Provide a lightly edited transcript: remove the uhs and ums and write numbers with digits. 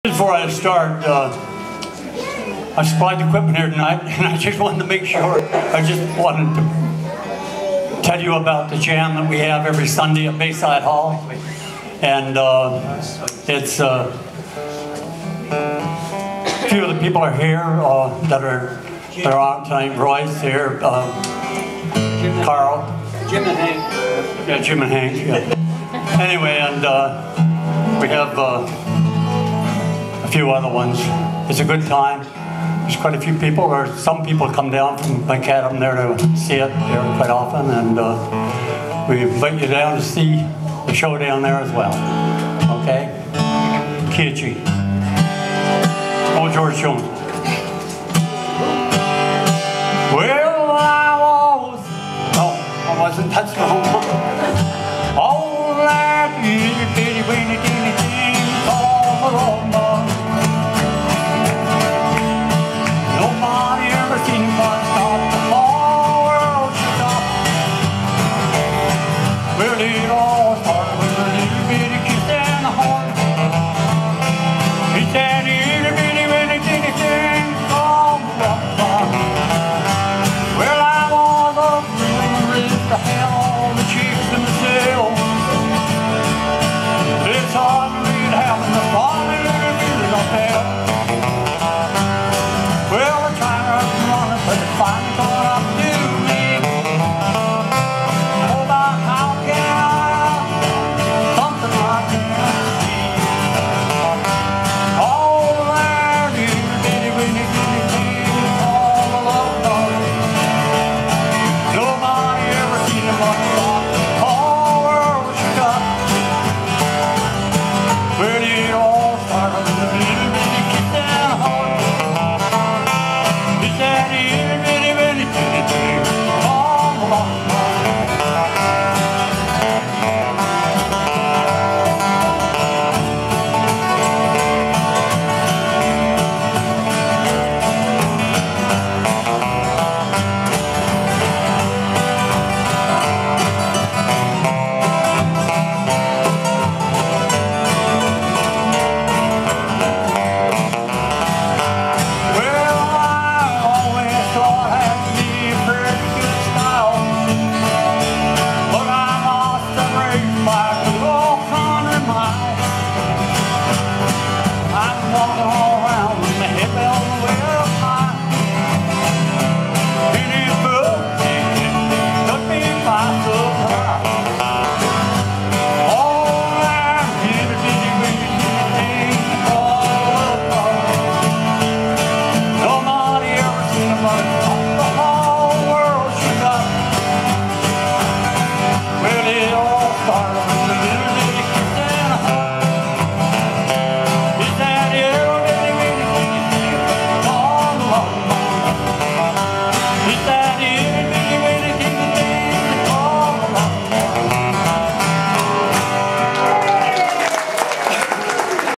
Before I start, I supplied the equipment here tonight, and I just wanted to make sure, I just wanted to tell you about the jam that we have every Sunday at Bayside Hall. And it's, a few of the people are here that are on tonight. Roy's here, Carl. Jim and Hank. Yeah, Jim and Hank, yeah. Anyway, and we have a few other ones. It's a good time. There's quite a few people, or some people come down from Macadam there to see it here quite often, and we invite you down to see the show down there as well. Okay? Kichi. Old George Jones. Well, I was. Oh, I wasn't. That's the whole one. All that itty bitty weeny teeny thing all along. Nobody ever seen one stop. The whole world shook up. Well, it all started with a little bitty kiss and a heart. It's that itty bitty weeny teeny thing all along. Well, I was a real to hell, the chicks and the tail. It's hard to read having the falling and feeling up there. Well, I tried to run it, but it's finally caught up to me. Oh, but how can I something I can't see? All that itty bitty weeny teeny thing all alone. Nobody ever seen him like that. The whole world shook up. Well, it all started with a little bitty kiss and a heart. It's that itty bitty bitty bitty thing all along. Well, I always thought I had to be a pretty good style, but I lost the race by a good old 100 miles. I'm walking